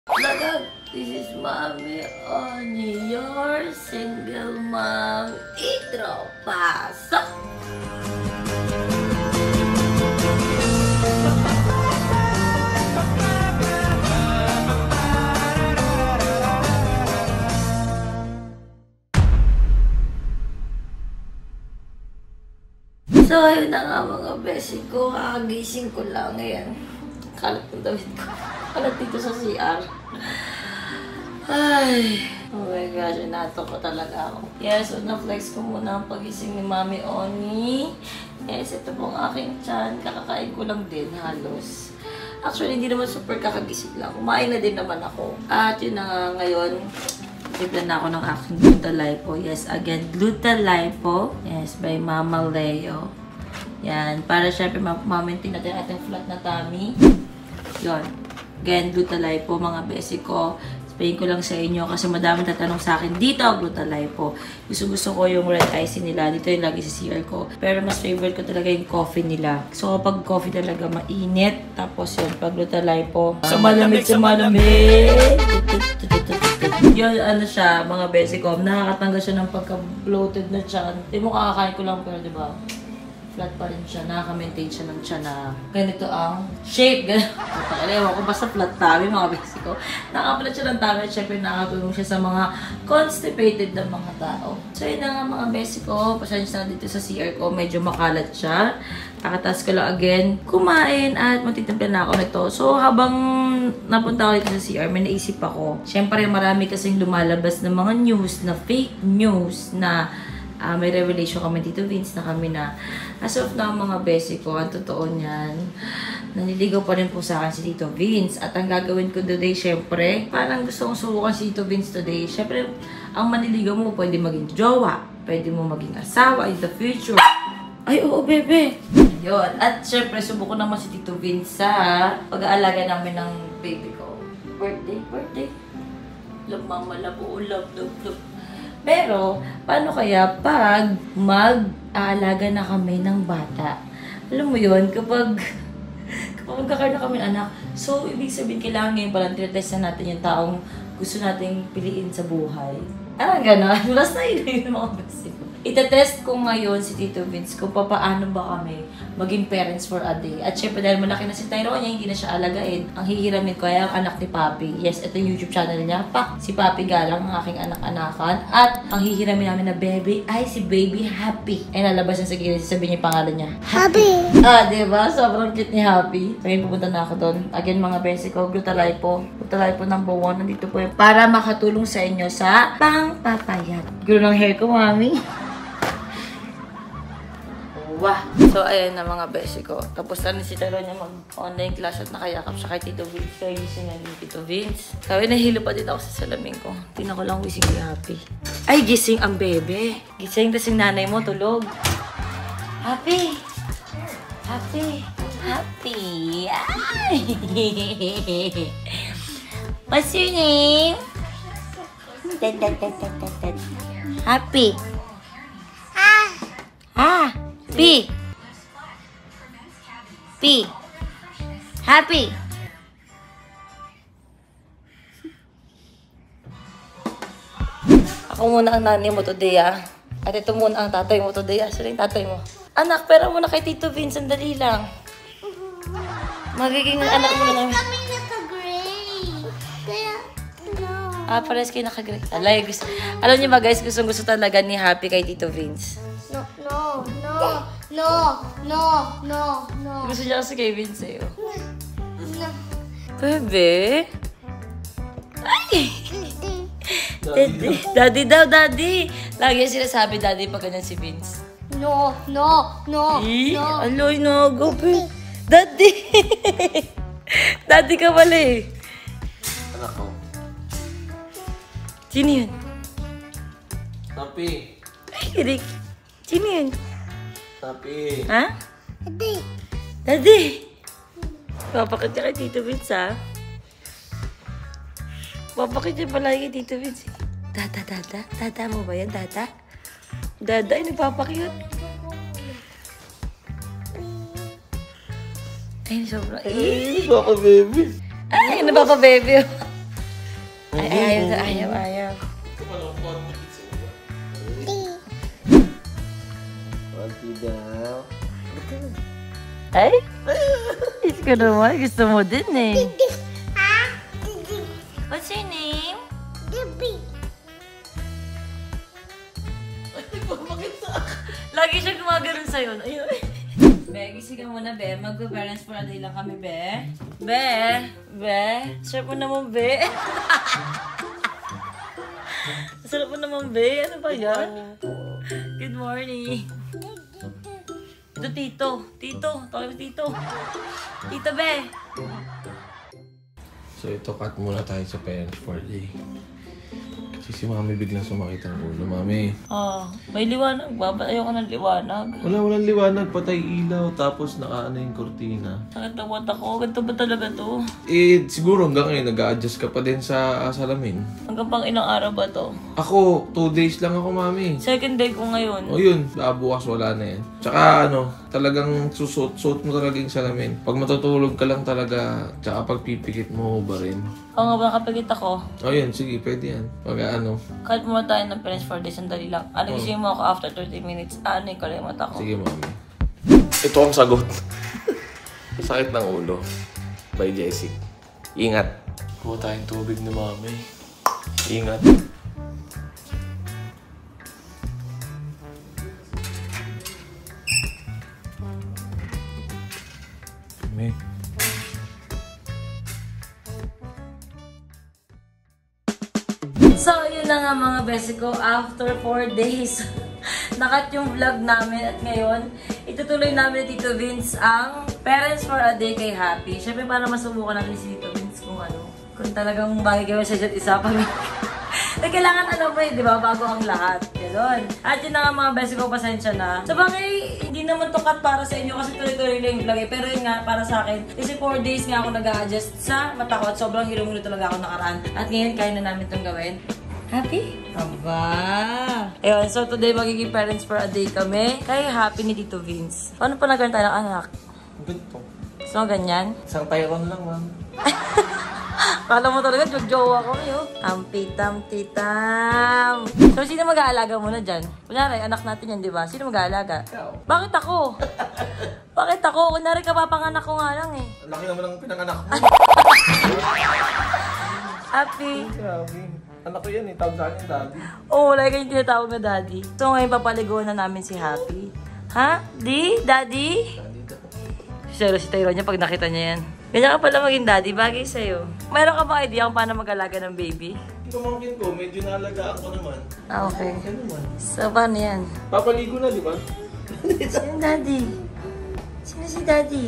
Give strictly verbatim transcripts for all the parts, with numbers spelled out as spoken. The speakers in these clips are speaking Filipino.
Lagag, this is Mommy Oni, your single mom. Intro, pasok! So, ayun na nga mga beshi ko. Kakagising ko lang. Ayan. Kalat ng damit ko. Kalat dito sa C R. Ay. Oh my gosh. Inato ko talaga ako. Yes, so na-flex ko muna ang pagising ni Mommy Oni. Yes, ito pong aking tiyan. Kakakain ko lang din halos. Actually, hindi naman super kakagising lang. Kumain na din naman ako. At yun na nga ngayon. Tiplan na ako ng aking Glutalipo. Yes, again, Glutalipo. Yes, by Mama Leo. Yan, para syempre ma-maintain natin ating flat na tummy. Yun. Again, Glutalipo, mga besi ko. Explain ko lang sa inyo kasi madaming tatanong sa akin dito ang Glutalipo. Gusto gusto ko yung red icing nila. Dito yung lagi sa C R ko. Pero mas favorite ko talaga yung coffee nila. So kapag coffee talaga mainit. Tapos yun, pag Glutalipo. Sa malamig, sa malamig. Yun, ano siya, mga besi ko. Nakakatanggal siya ng pagka-bloated na tiyan. Hindi mo kakakain ko lang pero diba? Flat pa rin siya, nakaka-maintain siya ng tiyan na ganito ang shape. Ganito. Ewan ko, basta flat tummy, mga besi ko. Nakaka-flat siya ng tummy at syempre nakakatulong siya sa mga constipated na mga tao. So yun na nga mga besi ko. Pasensya na dito sa C R ko, medyo makalat siya. Kakatas ko lang again, kumain at matitimpla na ako nito. So habang napunta ako dito sa C R, may naisip ako. Syempre marami kasing lumalabas ng mga news na fake news na Uh, may revelation kami dito, Vince, na kami na as of now, mga besi ko, ang totoo niyan, naniligaw pa rin po sa akin si Tito Vince. At ang gagawin ko today, syempre, parang gusto kong subukan si Tito Vince today. Syempre, ang maniligaw mo, pwede maging jowa, pwede mo maging asawa in the future. Ay, oo, bebe. Yun. At syempre, subukan naman si Tito Vince sa pag-aalaga namin ng baby ko. Birthday, birthday. Love, mama, love, oh, love, love, love. Pero, paano kaya pag mag-aalaga na kami ng bata? Alam mo yun, kapag, kapag magkakaroon na kami anak, so, ibig sabihin, kailangan ngayon palang tinatest na natin yung taong gusto nating piliin sa buhay. Ah, gano'n. Basta yun yung mga basi ko. Itatest ko ngayon si Tito Vince kung paano ba kami maging parents for a day. At syempre dahil malaki na si Tyrone niya, hindi na siya alagain. Ang hihiramin ko ay ang anak ni Papi. Yes, ito yung YouTube channel niya. Pak, si Papi Galang, ang aking anak-anakan. At ang hihiramin namin na baby ay si Baby Happy. Ay lalabas na sa gilid, sabihin niya yung pangalan niya. Happy! Ah, diba? Sobrang cute ni Happy. So ngayon pupunta na ako doon. Again mga besi ko, Glutalipo. Glutalipo number one. Nandito po yun. Para makatulong sa inyo sa pangpapayat. Gulo ng hair ko, mami. Wow. So, ayan na mga besi ko. Tapos na rin si Taro niya mag-online class at nakayakap siya kay Tito Vince. Kaya gising na ni Tito Vince. Sabi, nahilo pa din ako sa salamin ko. Tingnan ko lang wising ni Happy. Ay, gising ang bebe. Gising kasi nanay mo, tulog. Happy! Happy! Happy! Ay! What's your name? Dad, dad, dad, dad, dad, dad. Happy! Ah! Ah! P. P. Happy. Ako muna ang nanay mo today, ah. At ito muna ang tatay mo today, ah. Sino yung tatay mo? Anak, pera muna kay Tito Vince. Sandali lang. Magiging anak mo na namin. Kami naka-gray. Kaya, no. Ah, pares kayo naka-gray. Alay, gusto. Alam niyo ba, guys, gustong-gusto talaga ni Happy kay Tito Vince. No, no, no, no, no, no, no. Gusto niya kasi kay Vince sa'yo. No. Bebe? Ay! Daddy. Daddy daw, daddy. Lagi sinasabi daddy pag ganyan si Vince. No, no, no, Eh, no. aloy na, gabi. Daddy! Daddy ka pala eh. Anak ko. Sino yun? Tapi. Ay, Rick. Sino yun? Tapi. Ha? Daddy. Daddy! Papakit niya kay Tito Vince, ha? Papakit niya palagi kay Tito Vince. Dada, dada. Dada mo ba yan, dada? Dada, ay nagpapakiyot. Ay, sobrang. Ay, baka baby. Ay, nababa baby. Ay, ay, ayaw, ayaw, ayaw. Pati daw. Ay? It's ko naman. Gusto mo din eh. What's your name? Lagi siya gumagano'n sa'yo. Ayun. Be, gising ka muna, Be. Mag-parents for a day lang kami, Be. Be! Be! Sarap mo naman, Be. Sarap mo naman, Be. Ano ba yan? Good morning. Ito, Tito. Tito. Tawag mo, Tito. Tito, Be. So ito, cut muna tayo sa parents for a day. Kasi si Mami biglang sumakit ang ulo, Mami. Ah, may liwanag ba? Ba't ayoko ng liwanag? Wala, walang liwanag. Patay ilaw. Tapos nakaano yung kortina. Sakit ang mata ko. Ganito ba talaga to? Eh, siguro hanggang ngayon nag-a-adjust ka pa din sa uh, salamin. Hanggang pang ilang araw ba to? Ako, two days lang ako, Mami. Second day ko ngayon. O yun, ah, bukas wala na yan. Tsaka ano, talagang susuot-suot mo talaga yung salamin. Pag matutulog ka lang talaga, tsaka pag pipikit mo ba rin. Oo nga ba, kapagit ako? O yun, sige, pwede yan. Pag ano. Kahit muna tayo ng parents for days, sandali lang. Ano, gising mo ako after thirty minutes. Ano yung kalimot ako? Sige, Mami. Ito ang sagot. Sakit ng ulo. By Jessie. Ingat. Kuha tayong tubig ni Mami. Ingat. Mami. So, yun na nga mga besi ko. After four days, nakat yung vlog namin. At ngayon, itutuloy namin ni Tito Vince ang Parents for a Day kay Happy. Siyempre, para masubukan natin si Tito Vince kung ano. Kung talagang bagay gawin siya dyan isa pag eh, kailangan alam mo eh, di ba? Bago ang lahat. Ganon. At yun na nga mga besi ko, pasensya na. Sa bagay, hindi naman to cut para sa inyo kasi tuloy-tuloy lang yung vlog eh. Pero yun nga, para sa akin, kasi four days nga ako nag-a-adjust sa mata ko at sobrang hirong-hiro talaga ako nakaraan. At ngayon, kaya na namin itong gawin. Happy? Aba! Ayun, so today magiging parents for a day kami. Kaya happy ni Tito Vince. Paano pa nagkaroon tayo ng anak? Ganito. So, ganyan? Isang Tyron lang, Ma'am. Kala mo talaga, jog-jowa ko yun. Ampitam-titam. So, sino mag-aalaga muna dyan? Kunyari, anak natin yan, di ba? Sino mag-aalaga? Ikaw. Bakit ako? Bakit ako? Kunyari, kapapanganak ko nga lang eh. Laki naman ang pinanganak mo. Happy. Grabe. Anak ko yan eh. Tawag sa akin, Daddy. Oo, oh, wala kayong tinatawag na daddy. So, ngayon papaliguan na namin si Happy. Ha? Di? Daddy? Daddy daw. Sero si Tyron niya pag nakita niya yan. Ganyan ka pala maging daddy, bagay sa'yo. Mayroon ka ba idea kung paano mag-alaga ng baby? Yung pamangkin ko, medyo naalagaan ko naman. Ah, okay. Yan naman. So, paano yan? Papaligo na, di ba? Sino daddy? Sino si daddy?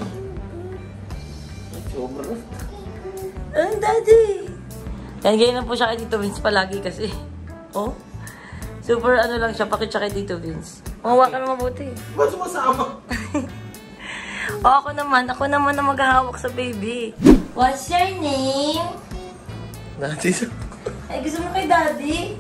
Sobra. Ang daddy? Yan, ganyan na po siya kay Tito Vince palagi kasi. Oh? Super ano lang siya, pakit siya kay Tito Vince. Mawa ka na mabuti. Ba't sumasama? O, ako naman. Ako naman na maghahawak sa baby. What's your name? Daddy. Ay, gusto mo kay daddy?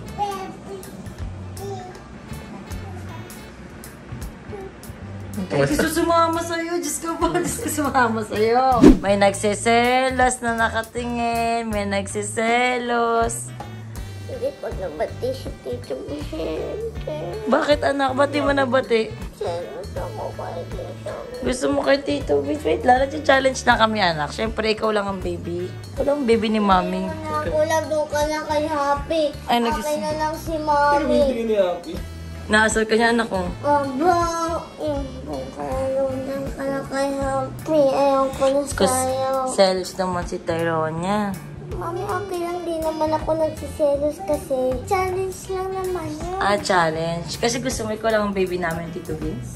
Ay, gusto sumama sa'yo. Diyos ko po, gusto sumama sa'yo. May nagsiselos na nakatingin. May nagsiselos. Hindi ko nabati si Tito Vicente. Bakit anak? Bati mo na bati? Selos ako kay Tito. Gusto mo kay Tito Vince? Wait lang, nag-challenge na kami anak. Siyempre, ikaw lang ang baby. Ikaw lang ang baby ni Mami. Ako lang doon ka na kay Happy. Ay, nagsis- Akin na lang si Pero Mommy. hindi ni Happy. Naasal ka niya anak ko. Aba, yung kaya lang ka na kay Happy. Ayaw ko na Kasi sa'yo. selos naman si Tyronia. Mami, okay lang. Di naman ako nagsiselos kasi challenge lang naman yun. Ah, challenge. Kasi gusto mo ikaw lang ang baby namin, Tito Vince.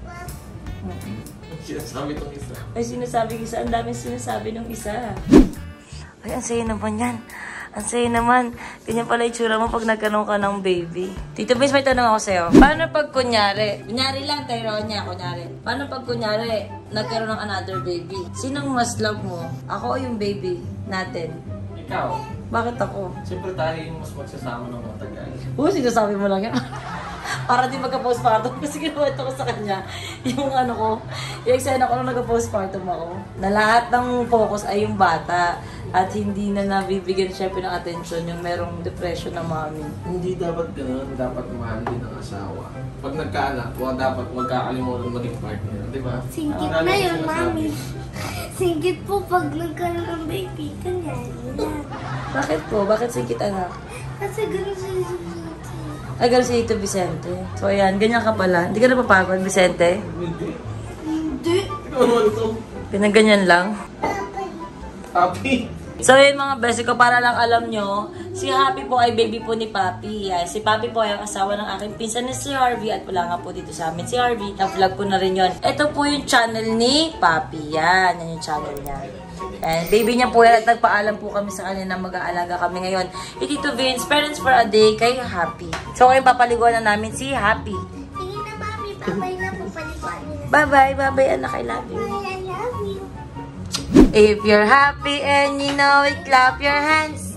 Sinasabi itong isa. Ay, sinasabi isa. Ang daming sinasabi ng isa. Ay, ang saya naman yan. Ang saya naman. Ganyan pala itsura mo pag nagkaroon ka ng baby. Tito Vince, may tanong ako sa'yo. Paano pag kunyari, kunyari lang, Tyronia, kunyari. Paano pag kunyari, nagkaroon ng another baby? Sinong mas love mo? Ako o yung baby natin? Ikaw. Bakit ako? Siyempre tayo yung mas magsasama ng matagal. Oo, sinasabi mo lang yan. Para di magka-postpartum. Kasi ginawa ko sa kanya. Yung ano ko, yung eksena ko nung nagka-postpartum ako, na lahat ng focus ay yung bata. At hindi na nabibigyan syempre ng atensyon yung merong depression na mami. Hindi dapat gano'n. Dapat mahal din ang asawa. Pag nagkaanak, huwag dapat huwag kakalimutan maging partner. Di ba? Singkit na yun, mami. Singkit po pag nagkaroon ng baby. Ganyan. Bakit po? Bakit sikit anak? Kasi gano'n siya yung Ay, gano'n si Tito Vicente. So, ayan. Ganyan ka pala. Hindi ka napapagod, Vicente? Hindi. Hindi. Ikaw naman ito. Pinagganyan lang. Happy. So yun mga besi ko, para lang alam nyo, si Happy po ay baby po ni Papi. Yan. Si Papi po ay ang asawa ng aking pinsan na si Harvey at wala nga po dito sa amin si Harvey. Na-vlog po na rin yun. Ito po yung channel ni Papi. Yan. Yan yung channel niya. And baby niya po yan at nagpaalam po kami sa kanya na mag-aalaga kami ngayon. Itito Vince, Parents for a Day kay Happy. So ngayon papaliguan na namin si Happy. Sige na, mami. Babay na po paliguan niya. Bye-bye, bye-bye anak, I love you. I love you. If you're happy and you know it, clap your hands.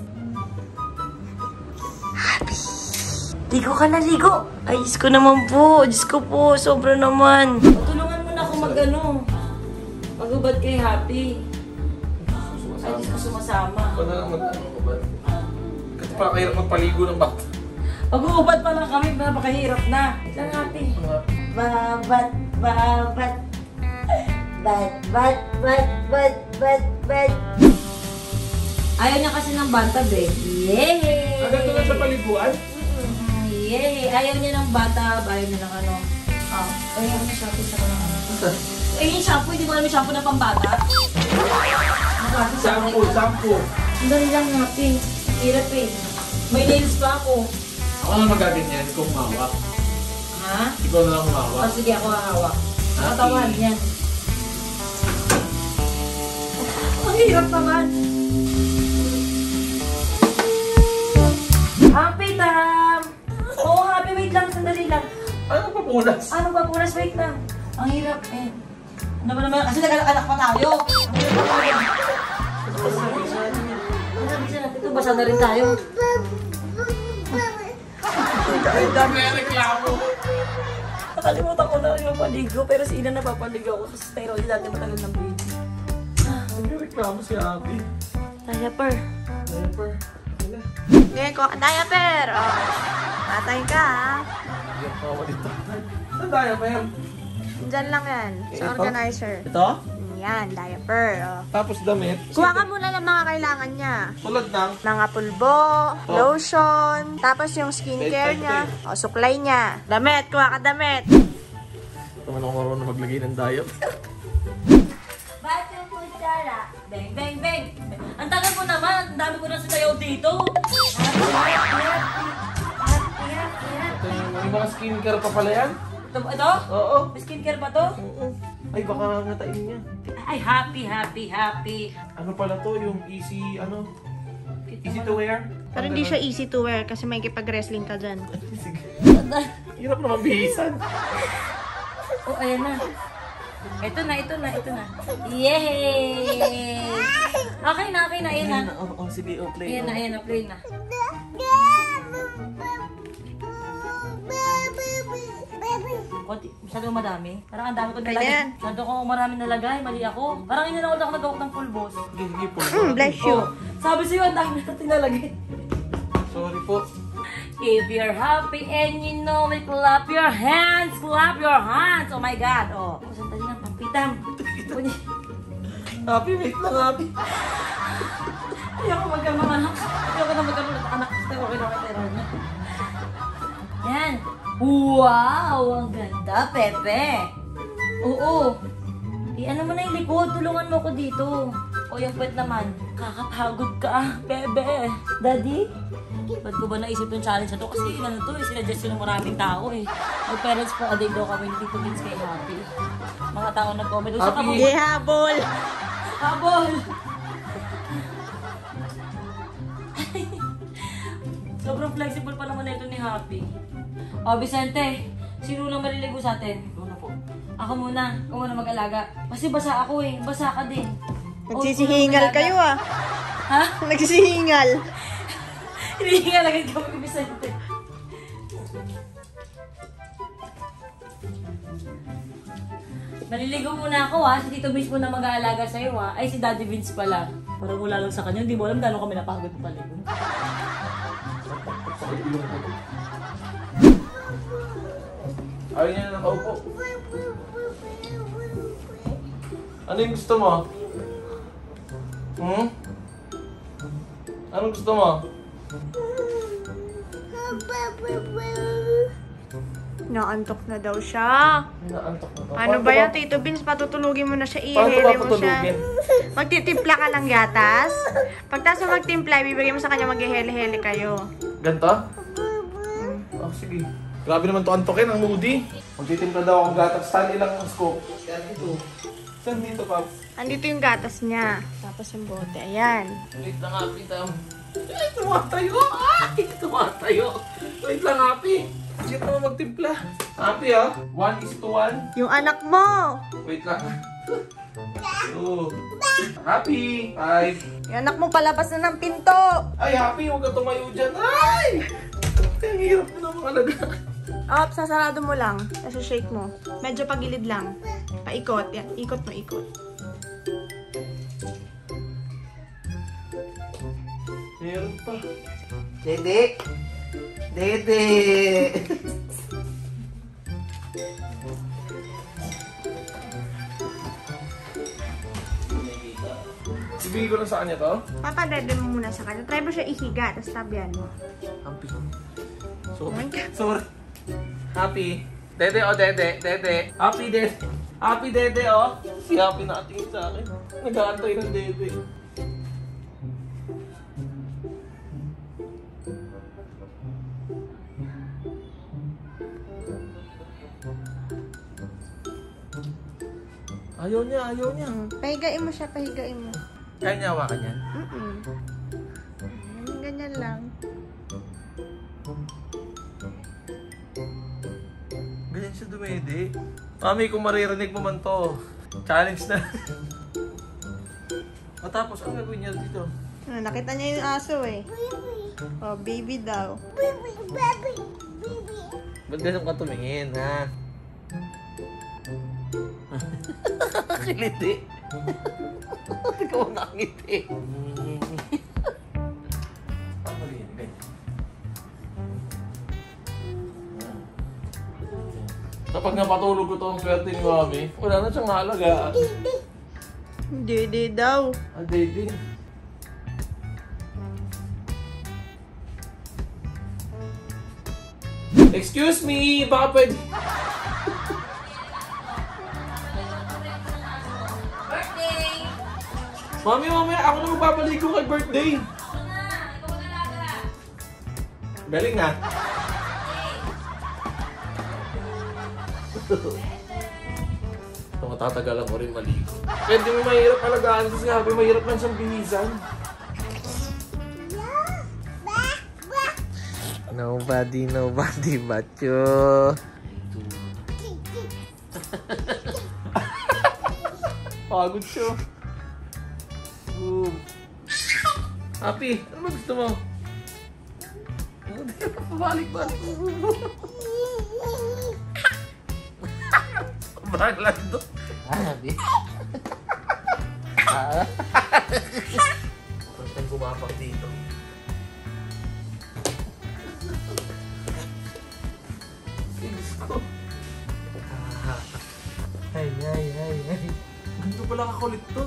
Happy. Ligo ka na, ligo. Ay, Diyos ko naman po. Diyos ko po, sobra naman. Patulungan mo na ako mag-ano. Mag-ubad kay Happy. Ay, Diyos ko sumasama. Ikaw na lang mag-ano ko ba? Kasi parang kahirap magpaligo ng bata. Mag-uubad pa lang kami, napakahirap na. Lang Happy. Babat, babat. Bat, bat, bat, bat, bat, bat. Ayaw niya kasi ng bantab eh. Yay! Agad doon sa paliguan? Mm-mm. Yay! Ayaw niya ng bantab, ayaw niya ng ano. Ah, ayaw niya shampoo sa kanang ano. Eh, yung shampoo, hindi ko alam yung shampoo na pambata. Shampoo, shampoo. Ang dali lang Happy. Hirap eh. May nails pa ako. Ako na magaganyan, ikaw humawak. Ha? Ikaw na lang humawak. O sige, ako hahawak. Nakatawan yan. Ang hirap naman. Happy, Tam! Oo, Happy, wait lang. Sandali lang. Ano pa punas? Ano ba, punas? Wait lang. Ang hirap eh. Ano ba naman? Kasi nag-anak pa tayo. Ang hirap pa tayo. Sabi natin ito, basa na rin tayo. Ay, dami na reklamo. Nakalimutan ko na rin mapaligo, pero si Ina napapaligo ako kasi steroid dati matagal ng baby. May reklamo si Abby. Diaper. Diaper. Ngayon ko, diaper! Oh. Tatay ka, ha? Iyak pa ako dito. Saan diaper? Diyan lang yan. Sa Ito? organizer. Ito? Yan, diaper. Oh. Tapos damit. Kuha ka muna ng mga kailangan niya. Tulad ng Mga pulbo, Oh. lotion, tapos yung skincare Bed niya, time, o suklay niya. Damit, kuha ka damit. naman ako marunong maglagay ng diaper. Ba't yung kutsara? Bang, bang, bang! Ang tagal mo naman! Ang dami ko na sasayaw dito! Happy, happy, happy! Happy, happy, Ito happy! yung may mga skincare pa pala yan. Ito, ito? Oo. May skincare ba to? Oo. Ay, baka ngatain niya. Ay, happy, happy, happy! Ano pala to? Yung easy, ano? Easy to wear? Pero hindi siya easy to wear kasi may kipag-wrestling ka dyan. Sige. Hirap naman bihisan. Oh, ayan na. Ito na, ito na, ito na. Yay! Okay na, okay na, ayan na. Oo, oh, sige, oh, play. Ayan na, ayan na, play na. Konti, masyadong madami. Parang ang dami ko Kaya nilagay. yan. Masyado ko marami nalagay, mali ako. Parang hindi na ako nagawak ng pulbos. Sige, sige po. Mm, bless you. Oh, sabi sa'yo, ang dami na tinalagay. Sorry po. If you're happy and you know it, clap your hands, clap your hands. Oh my God. Oh, oh sandali lang, pampitam. Happy, wait lang, happy. Ayoko magkaroon ng anak. Ayoko na magkaroon ng anak. Gusto ko kinakatero niya. Yan. Wow! Ang ganda, Pepe. Oo. Eh, ano mo na yung likod? Tulungan mo ko dito. O, yung pwet naman. Kakapagod ka, Bebe. Daddy? Ba't ko ba naisip yung challenge na to? Kasi ano to, eh, sinadjust yun ng maraming tao eh. Mag-parents for a day daw kami, dito Vince kay Happy. Mga tao nag-comment. Gusto ka Happy. mo? Hindi habol. Habol! Sobrang flexible pa naman ito ni Happy. O, Vicente, sino lang maliligo sa atin? Ito na po. Ako muna. Ako muna mag-alaga. Kasi basa ako eh. Basa ka din. Nagsisihingal kayo, ah. Ha? Nagsisihingal. Hinihingal agad kami ni Vicente. Maliligo muna ako ha. Si Tito Vince muna mag-aalaga sa'yo ha. Ay, si Daddy Vince pala. Parang wala lang sa kanya. Hindi mo alam gano'n kami napagod paligo. Ayaw niya na nakaupo. Ano yung gusto mo? Hmm? Anong gusto mo? Naantok na daw siya. Naantok na to. Ano ba yan, Tito Vince? Patutulugin mo na siya. Paano Ihihili ba mo siya. patulugin? Magtitimpla ka ng gatas. Pagtas mo magtimpla, ibibigay mo sa kanya, maghihili-hili kayo. Ganto? Oh, sige. Grabe naman to antokin, ang moody. Magtitimpla daw akong gatas. Saan ilang scoop? Saan dito? Saan dito, Pops? Andito yung gatas niya. Tapos yung bote. Ayan. Wait lang, Happy, tam. Ay, tumatayo! Ay, tumatayo! Wait lang, Happy. Sige naman magtimpla. Happy, ha? One is to one. Yung anak mo! Wait lang. Two. Happy. Five. Yung anak mo palabas na ng pinto! Ay, Happy, huwag ka tumayo dyan. Ay! Ang hirap mo na mga alagaan. Op, sasarado mo lang. Tapos shake mo. Medyo pagilid lang. Paikot. Yan. Ikot mo, ikot. Meron pa. Dede! Dede! Ibigay ko lang sa kanya to. Papadede mo muna sa kanya. Try mo siya ihiga. Tapos tabihan mo. Happy. Oh my God. Sorry. Happy. Dede, oh, dede, dede. Happy, dede. Happy, dede, oh. Si Happy nakatingin sa akin. Nag-aantay ng dede. Ayaw niya, ayaw niya. Hmm. Pahigain mo siya, pahigain mo. Kaya niya hawakan yan? Mm-mm. Ganyan lang. Ganyan siya dumede. Mami, kung maririnig mo man to, challenge na. Matapos, ang gagawin niya dito? Ano, nakita niya yung aso eh. Oh, baby daw. Ba't ganun ka tumingin, ha? Kiliti. Ikaw nakangiti. Paano rin? Ganyan. Kapag napatulog ko to ang swerte ni Mami, wala na siyang halagaan. Dede daw. Ah, Dede. Excuse me, baka pwede... Birthday! Mami, mami, ako na magpapaligo kay birthday. Ako na! Ikaw mag-alaga! Galing na. Ito, matatagalan ko rin maligo. Pwede mo mahirap alagaan kasi sabi, mahirap lang siyang binisan. Nobody, nobody but you. Pagod siya. Boom. Happy, ano ba gusto mo? Pabalik ba? Sobrang lando. Ah, di. First time gumapang dito. Diyos ko. Ay, ay, ay, ay. Ganito pala kakulit to.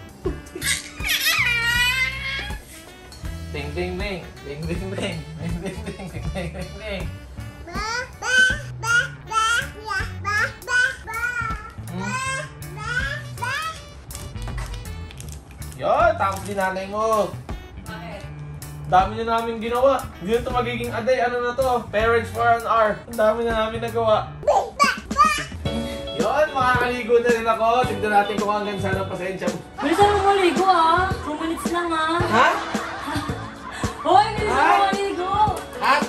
Ding, ding, ding. Ding, ding, ding. Ding, ding, ding. Ding, ding, ding, ding. Yon, tapos din nanay mo. Bakit? Dami na namin ginawa. Hindi na ito magiging aday. Ano na to? Parents for an hour. Ang dami na namin nagawa. Yon, makakaligo na rin ako. Tignan natin kung hanggang saan ang pasensya mo. Bilisan mo maligo ah! two minutes lang ah! Ha? Hoy! Bilisan mo Ha? maligo! At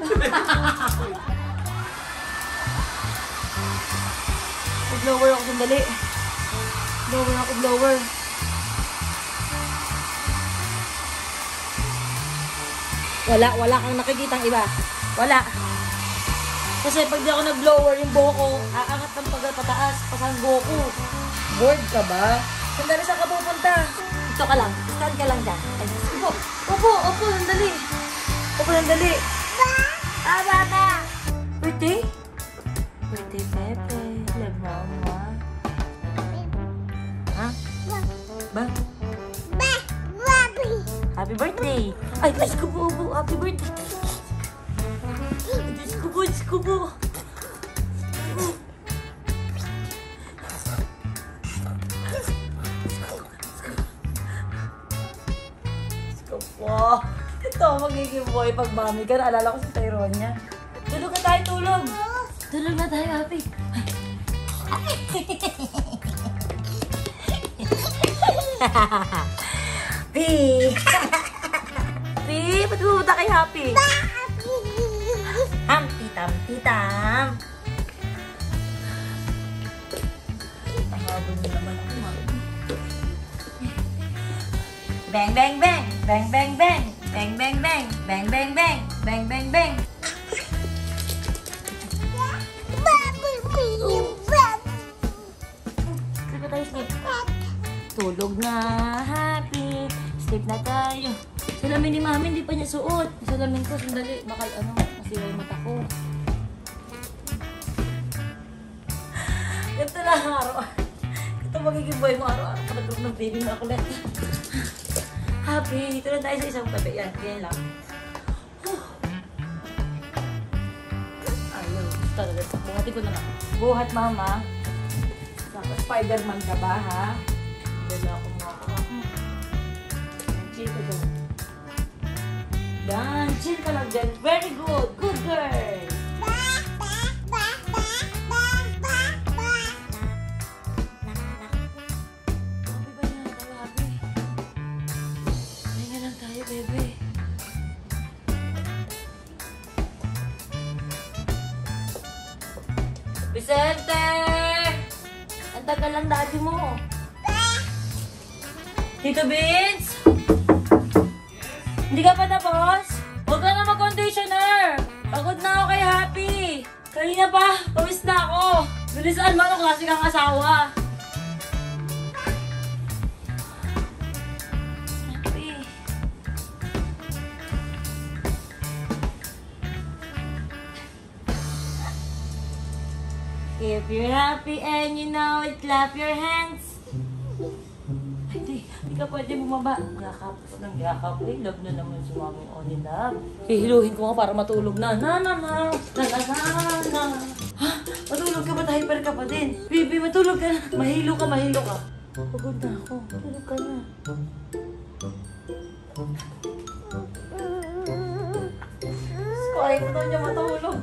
Blower ako sandali. Blower ako, blower. Wala, wala kang nakikitang iba. Wala. Kasi pag di ako nag-blower yung buhok ko, aangat ng pagpataas, pasang Goku. Bored ka ba? Sandali, saan ka pupunta? Dito ka lang. Stand ka lang dyan. Ay, upo. Upo, upo, sandali. Upo, sandali. Ah, bata! Birthday? Birthday, Pepe. Love mama. Ha? Ba? Happy birthday! Ay, Diyos ko po, po. Happy birthday! Diyos ko po, Diyos ko po. Diyos ko po. Ito, magiging boy pag mami ka. Naalala ko si Tyrone niya. Tulog na tayo, tulog! Tulog na tayo, happy. Pi! Pi! Ba't pumunta kay Happy? Hampi, tampi, tam! Nakabon mo naman ako, mami. Bang, bang, bang! Bang, bang, bang! Bang, bang, bang! Bang, bang, bang! Bang, bang, bang! Sleep na tayo, sleep. Tulog na, Happy. Sleep na tayo. Salamin ni Mami, hindi pa niya suot. Salamin ko, sandali. Baka ano, masiwa yung mata ko. Ito lang araw. Ito magiging boy mo araw-araw. Kapag ng baby mo ako ulit. Happy, dito lang tayo sa isang tabi. Yan, ganyan lang. Ayaw, talaga. Buhatin ko na lang. Buhat, Mama. Spider-Man ka ba, ha? Dala ako mga ako. Chill ka dyan. Yan, chill ka lang dyan. Very good. Good girl. Happy ba na tayo, Happy? Hinga lang tayo, bebe. Vicente! Ang tagal lang daddy mo. Tito Vince? Hindi ka pa tapos? Huwag ka na mag-conditioner. Pagod na ako kay Happy. Kanina pa, pawis na ako. Bilisan mo, anong klase kang asawa? Happy. If you're happy and you know it, clap your hands. Hindi, hindi ka pwede bumaba. Yakap ko ng yakap. Eh, love na naman si Mami Oni Love. Hihiluhin ko nga para matulog na. Na na na, na na na na. Ha? Matulog ka ba? Hyper ka pa din. Baby, matulog ka na. Mahilo ka, mahilo ka. Pagod na ako. Matulog ka na. Ayaw ko na niya matulog.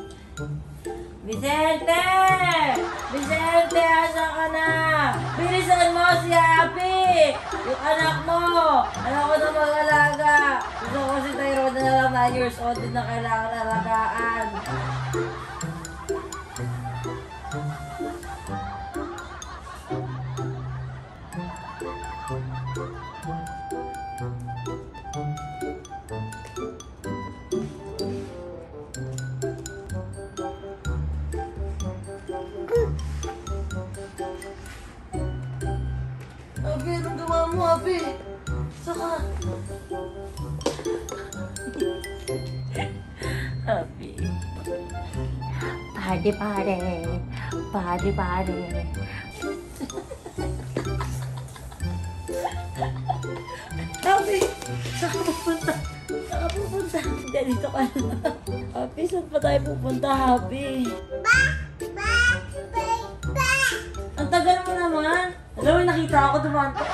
Vicente! Vicente, asa ka na? Bilisan mo si Happy! Yung anak mo! Anak ko na mag-alaga! Gusto ko si Tyrone na lang nine years old din na kailangan alagaan. Happy, anong gawa mo, Happy? Saka? Happy. Party, party. Party, party. Happy, saan ka pupunta? Saan ka pupunta? Hindi, dito ka na. Happy, saan pa tayo pupunta, Happy? Ba! Ba! Ba! Ba! Ang tagal mo naman. Alam mo, nakita ako dumaan ko.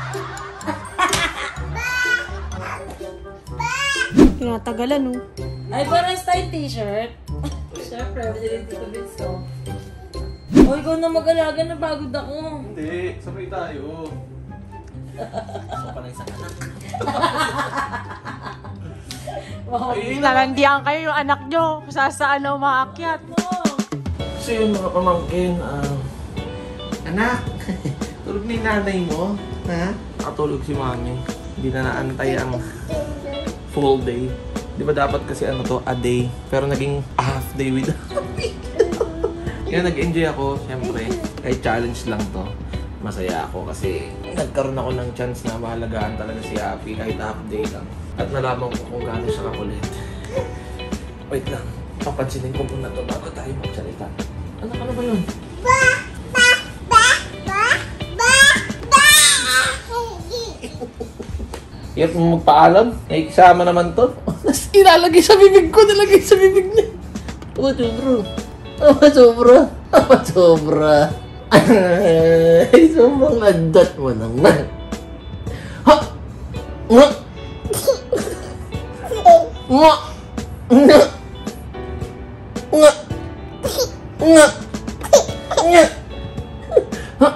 Tinatagalan, no? Ay, parang style t-shirt. Siyempre, madaling dito bits ko. O, ikaw na mag-alaga, napagod ako. Hindi, sabay tayo. So, panay sa anak. Wow. Nalandian kayo yung anak nyo. Sa saan na umaakyat. Kasi yung mga pamangkin, ah... Anak, tulog na yung nanay mo, ha? Nakatulog si Mami. Hindi na naantay ang full day. Di ba dapat kasi ano to, a day. Pero naging a half day with Kaya nag-enjoy ako, syempre. Kahit challenge lang to. Masaya ako kasi nagkaroon ako ng chance na mahalagaan talaga si Happy kahit half day lang. At nalaman ko kung gaano siya kakulit. Wait lang, papansinin ko muna to bago tayo magsalita. Ano ka na ba yun? Ba! Ba! Ba! Ba! Ba! Ba! Hirap mo magpaalam? May kasama naman to. Ilalagay sa bibig ko, nalagay sa bibig niya. Ama sobra. Ama sobra. Ama sobra. Ay, sobrang adat mo naman. Ha! Nga! Nga! Nga! Nga! Nga! Nga! Ha!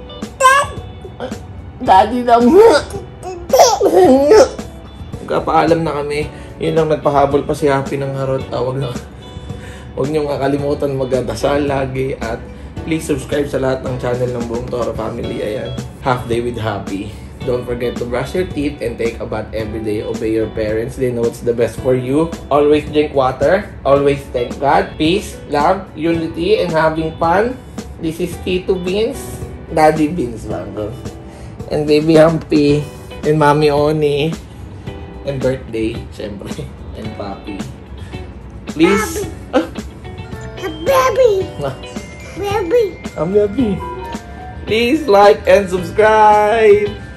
Daddy lang nga! Nga! Magkapaalam na kami. Yun lang, nagpahabol pa si Happy ng harot. Ah, wag na. Huwag niyong kakalimutan magdasal lagi at please subscribe sa lahat ng channel ng buong Toro family. Ayan, Half Day with Happy. Don't forget to brush your teeth and take a bath every day. Obey your parents. They know what's the best for you. Always drink water. Always thank God. Peace, love, unity, and having fun. This is Tito Beans. Daddy Beans, Bango. And Baby Humpy. And Mommy Oni. And birthday, syempre. And Papi. Please. Ah, Baby! ah, Baby! I'm happy. Please like and subscribe.